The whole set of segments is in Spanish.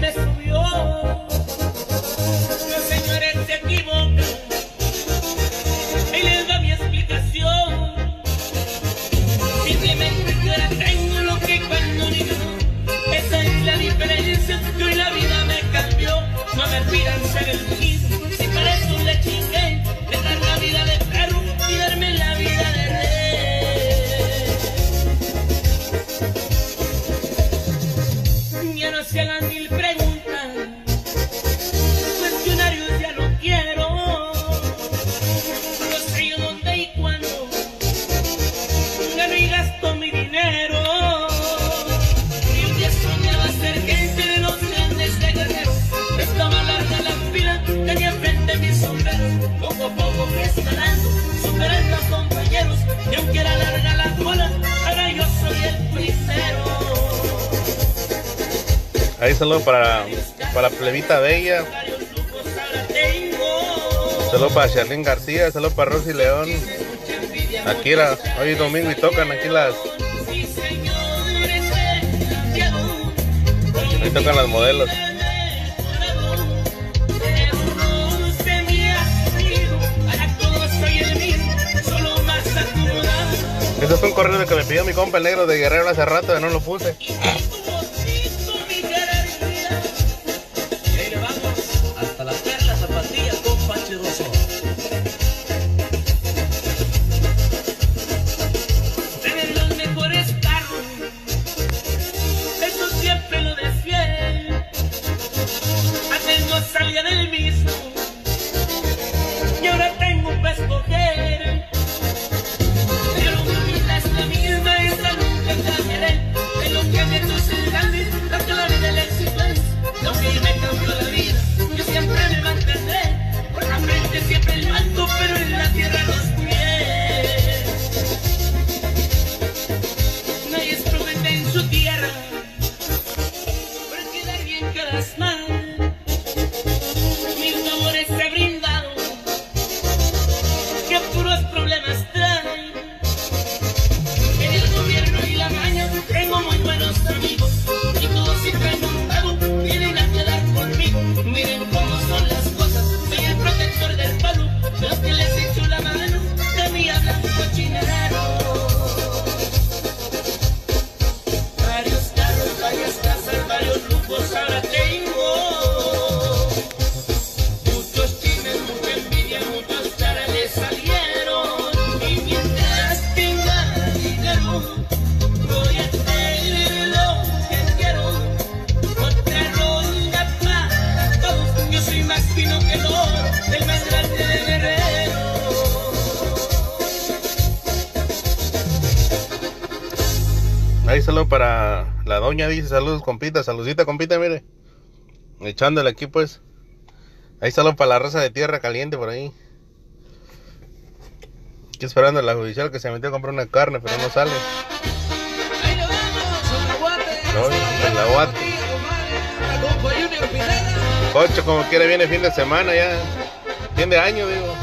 me subió. Los señores se equivocan y les da mi explicación. Simplemente que ahora tengo lo que cuando niño. Esa es la diferencia, que hoy la vida me cambió. No me pidan ser el mismo, si para eso le chingué. Dejar la vida de perro y darme la vida de rey. Ya no se hagan mil preguntas, cuestionarios ya no quiero. No sé yo dónde y cuándo gano y gasto mi dinero. Y un día soñaba ser gente de los grandes de Guerrero. Estaba larga la fila, tenía frente mi sombrero. Poco a poco fui escalando, superando a compañeros. Y aunque era larga la cola, ahora yo soy el primero. Ahí saludo para Plebita Bella. Saludo para Charlene García, saludo para Rosy León. Aquí hoy es domingo y tocan aquí ahí tocan las modelos. Ese fue un correo que me pidió mi compa el negro de Guerrero hace rato, no lo puse. Hasta las perlas zapatillas con Pacheroso. Tener los mejores carros, eso siempre lo desfiel. Antes no salía del mismo y ahora tengo para escoger. Pero mi vida es la misma, esa nunca cambiaré. De lo que me hace grande, la clave del éxito es lo que me cambió la vida. Yo siempre me mantendré, por la frente siempre el alto, pero en la tierra los pies. Nadie es promete en su tierra, para quedar bien quedas mal. Mis amores he brindado, que puros problemas traen. En el gobierno y la maña tengo muy buenos amigos, y todos si traen un pago vienen a quedar conmigo. Miren cómo son las cosas, soy el protector del palo, los que les echo la mano, de mí hablan cochinero. Varios carros, varias casas, varios lujos ahora tengo. Muchos chismes, mucha envidia, muchos caras le salieron. Y mientras tenga dinero, voy a hacer lo que quiero. Otra ronda para todos, yo soy más fino que el oro, el más grande de Guerrero. Ahí saludo para la doña, dice saludos compita, saludcita compita, mire. Echándole aquí pues. Ahí saludo para la raza de Tierra Caliente por ahí. Aquí esperando a la judicial que se metió a comprar una carne, pero no sale. Ahí lo vemos, el aguate. No, el aguate. Cocho, como quiere, viene fin de semana ya. Fin de año, digo.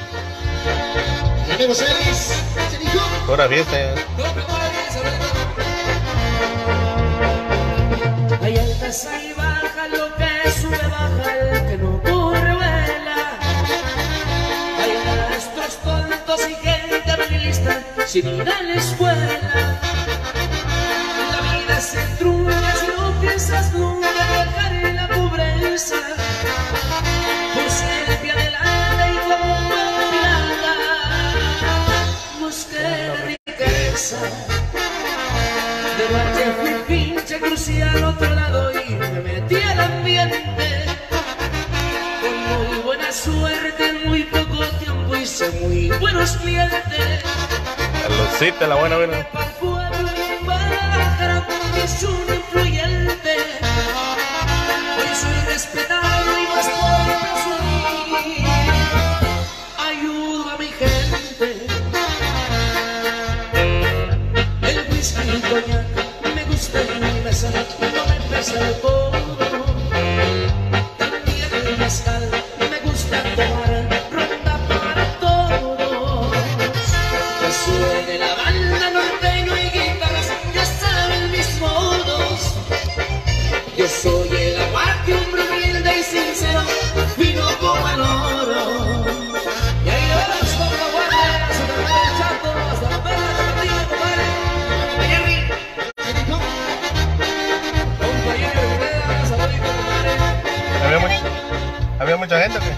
Pura fiesta ya. Hay altas, hay bajas, lo que sube baja, el que no corre vuela. Hay maestros tontos y gente lista, sin ir a la escuela. La vida se trulla si no piensas nunca dejar en la pobreza. Por siempre adelante y como una mirada, busqué riqueza. De noche fui pinche, crucé al otro lado y me metí al ambiente. Con muy buena suerte, en muy poco tiempo hice muy buenos clientes. Saludcita, la buena, buena. Para el pueblo y Guadalajara, es un influyente. Hoy soy respetado y no estoy presumir. Ayudo a mi gente. El whisky y el coñac me gusta y me pesa, no me pesa el todo. También el mezcal me gusta tomar, ronda para todos. Que suene la banda norteño y guitarras, ya saben mis modos. Yo soy el aguante. mucha gente, ¿qué?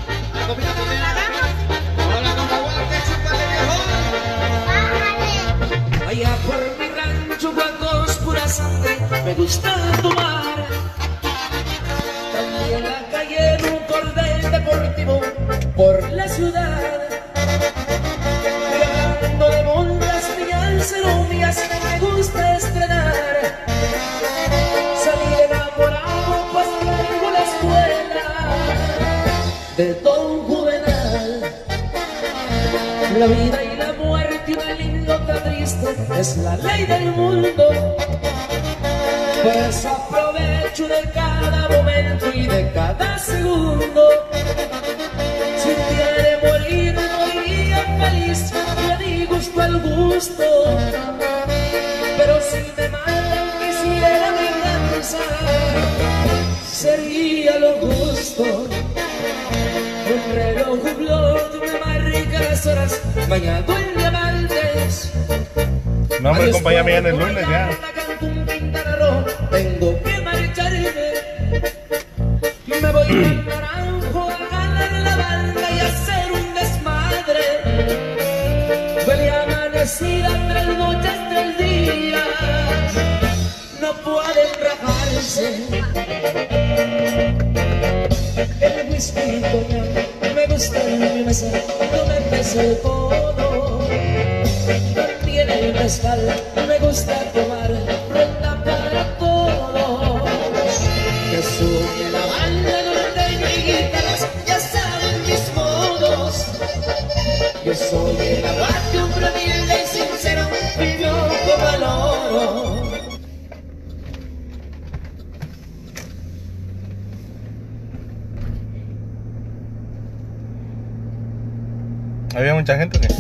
Allá por mi rancho, guacos pura sangre, me gusta tomar. También la calle en un cordel deportivo por la ciudad. Y hablando de mondas, millas, ceromias, me gusta estrenar. Salí enamorado, pues traigo la escuela de Don Juvenal. La vida y la muerte, una linda triste, es la ley del mundo. Por eso aprovecho de cada momento y de cada segundo. Si un día de morir, moriría feliz, le di gusto al gusto. Pero si me matan, quisiera venganza, sería lo justo. Un reloj hublot me marca las horas, bañado en diamantes. No me acompaña bien el lunes ya. Tengo que marcharme. Me voy al Naranjo a ganar la banda y hacer un desmadre. Huele a amanecida, 3 noches, 3 días. No pueden rajarse. El whisky coñac me gusta en mi mesa, no me pesa el codo. También el mezcal me gusta tomar, ronda para todos. Que suene la banda norteña y guitarras, ya saben mis modos. Yo soy el aguante, un humilde y sincero, vivo como el oro. ¿Había mucha gente o qué?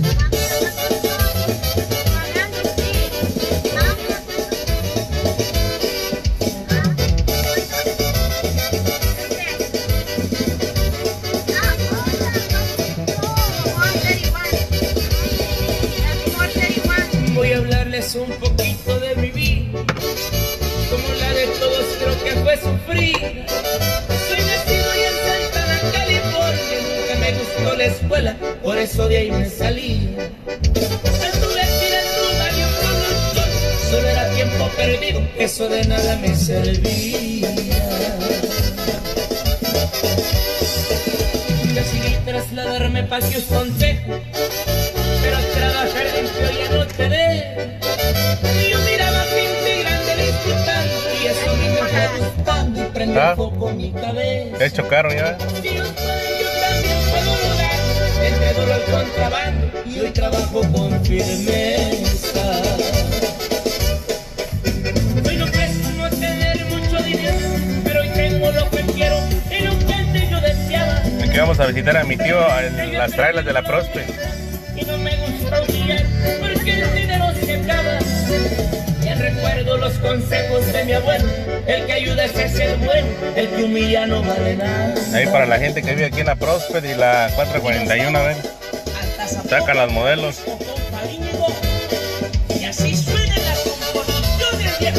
Voy a hablarles un poquito de mi vida, como la de todos creo que fue sufrida. Soy nacido y en Santana, California, nunca me gustó la escuela, por eso de ahí me salí. Anduve tirando varios productos, solo era tiempo perdido, eso de nada me servía. Decidí trasladarme pa' Houston, Texas, pero trabajar limpio ya no te ve. Yo miraba gente grande disfrutando y eso a mí me fue gustando y prendió un poco mi cabeza. ¿Qué chocaron ya? Si ellos pueden, yo también puedo lograr. Entre duro el contrabando y hoy trabajo con firmeza. Hoy no presumo tener mucho dinero, pero hoy tengo lo que quiero y lo que antes yo deseaba. Aquí vamos a visitar a mi tío en las trailas de la Prospe. Y no me gusta humillar porque el dinero se acaba. Ya recuerdo los consejos de mi abuelo: el que ayuda es el bueno, el que humilla no vale nada. Ahí para la gente que vive aquí en la Prospe y la 441, a ver. Sacan los modelos. Y así suenan las composiciones, viejo.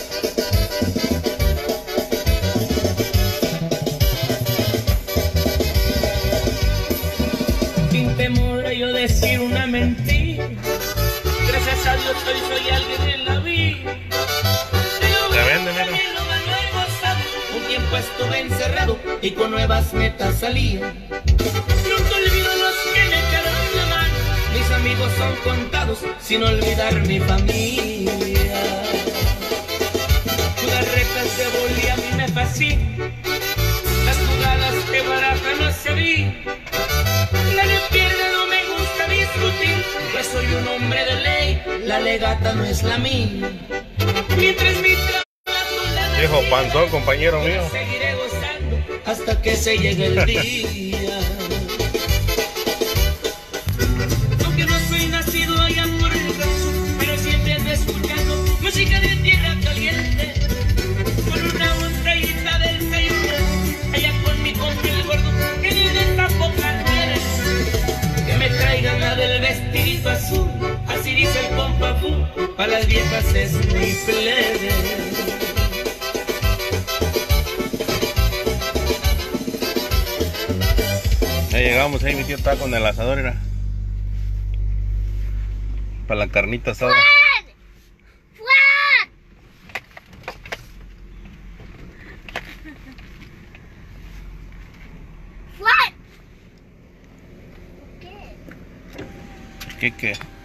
Sin temor a yo decir una mentira, gracias a Dios hoy soy alguien en la vida. Se vende, mira. Un tiempo estuve encerrado y con nuevas metas salía. Nunca olvido los que me echaron la mano, mis amigos son contados, sin olvidar mi familia. Las retas de boli a mí me fascinan, las jugadas que baraja no se vi. La de pierde no me gusta discutir, pues soy un hombre de ley, la legata no es la mía. Mientras mi trabajo Viejo panzón, compañero mío. seguiré gozando hasta que se llegue el día. Aunque no soy nacido allá por el rancho, pero siempre ando escuchando música de tierra caliente. Con una botellita del desayuno, allá con mi compa el gordo, que ni de tampoco quiere. Que me traigan la del vestidito azul, así dice el compa Fu, para las viejas es muy plebe. Ya llegamos, ahí mi tío está con el asador, era. Para la carnita asada. ¿Qué?